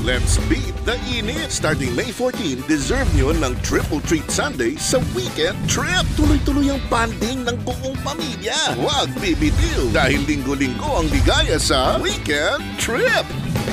Let's beat the init! Starting May 14, deserve nyo ng Triple Treat Sunday sa weekend trip. Tuloy-tuloy ang bonding ng buong pamilya. Huwag bibitiw dahil linggo-linggo ang ligaya sa weekend trip.